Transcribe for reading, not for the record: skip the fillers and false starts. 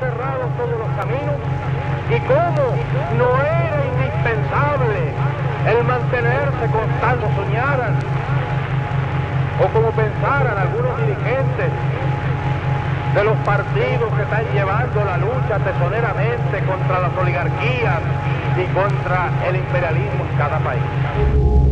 cerrados todos los caminos y cómo no era indispensable el mantenerse constante, soñaran o como pensaran algunos dirigentes de los partidos que están llevando la lucha tesoneramente contra las oligarquías y contra el imperialismo en cada país.